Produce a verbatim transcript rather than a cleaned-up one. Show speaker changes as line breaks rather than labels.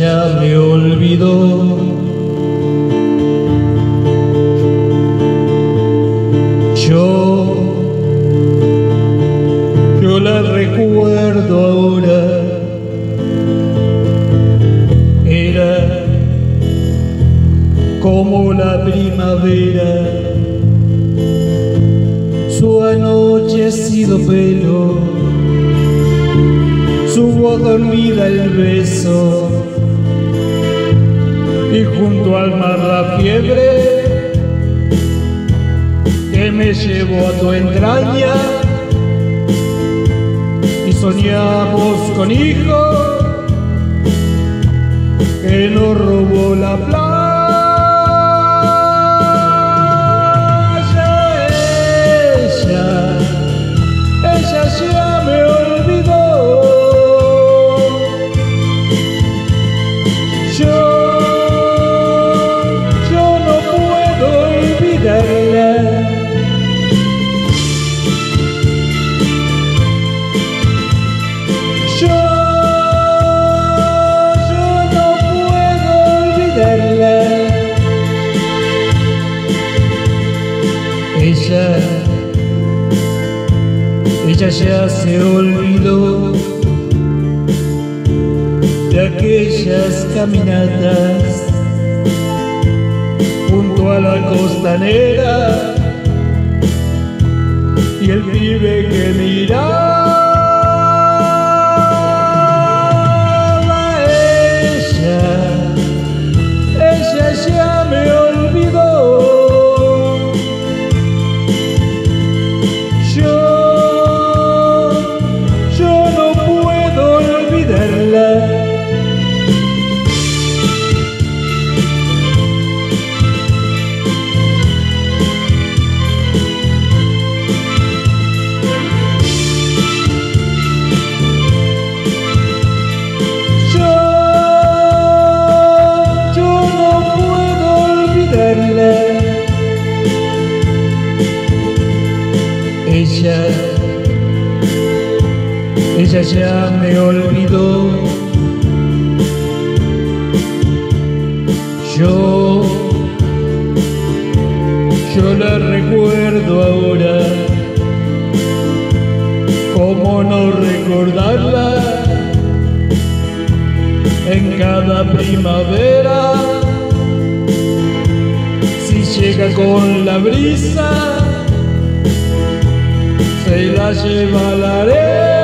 ya me olvidó. Yo, yo la recuerdo ahora. Era como la primavera, su anochecido pelo, su voz dormida el beso, y junto al mar la fiebre que me llevó a tu entraña, y soñamos con hijos que nos robó la playa. Ella, ella ya me olvidó. Yo, yo no puedo olvidarla. Yo, yo no puedo olvidarla. Ella, ella ya se olvidó de aquellas caminatas junto a la costanera, y el pibe que miraba. Ella, ella ya me olvidó. Yo, yo no puedo olvidarla. Ella, ella ya me olvidó. Yo, yo la recuerdo ahora. ¿Cómo no recordarla? En cada primavera, si llega con la brisa, se la lleva la arena.